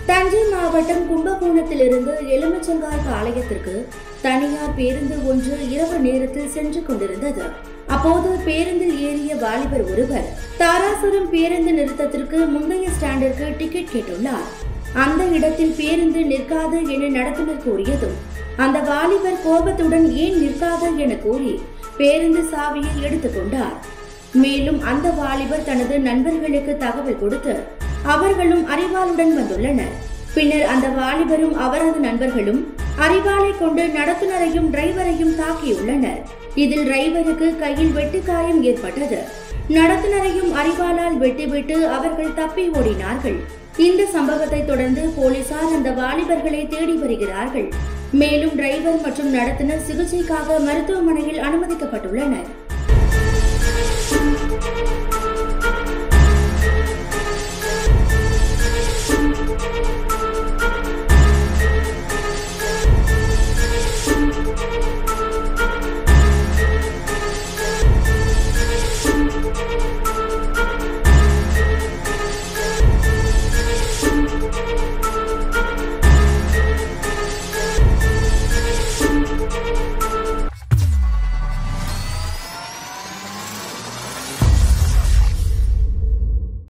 தஞ்சை மாவட்டம் கும்பகோணத்திலிருந்து எலுமிச்சங்காய் பாளையத்திற்கு தனியார் பேருந்து ஒன்று இரவு நேரத்தில் சென்று கொண்டிருந்தது. அப்போது பேருந்தில் ஏறிய வாலிபர் ஒருவர் தாராசுரம் பேருந்து நிறுத்தத்திற்கு முந்தைய ஸ்டாண்டிற்கு டிக்கெட் கேட்டுள்ளார். அந்த இடத்தில் பேருந்து நிற்காது என நடத்துனர் கூறியதும் அந்த வாலிபர் கோபத்துடன் ஏன் நிற்காது என கூறி பேருந்து சாவியை எடுத்துக்கொண்டார். மேலும் அந்த வாலிபர் தனது நண்பர்களுக்கு தகவல் கொடுத்து அவர்களும் அரிவாளுடன் வந்துள்ளனர். பின்னர் அந்த வாலிபரும் அவரது நண்பர்களும் அரிவாளை கொண்டு நடத்துனரையும் டிரைவரையும் தாக்கியுள்ளனர். இதில் டிரைவருக்கு கையில் வெட்டுக்காயம் ஏற்பட்டது. நடத்துனரையும் அரிவாளால் வெட்டிவிட்டு அவர்கள் தப்பி ஓடினார்கள். இந்த சம்பவத்தை தொடர்ந்து போலீசார் அந்த வாலிபர்களை தேடி வருகிறார்கள். மேலும் டிரைவர் மற்றும் நடத்துனர் சிகிச்சைக்காக மருத்துவமனையில் அனுமதிக்கப்பட்டுள்ளனர்.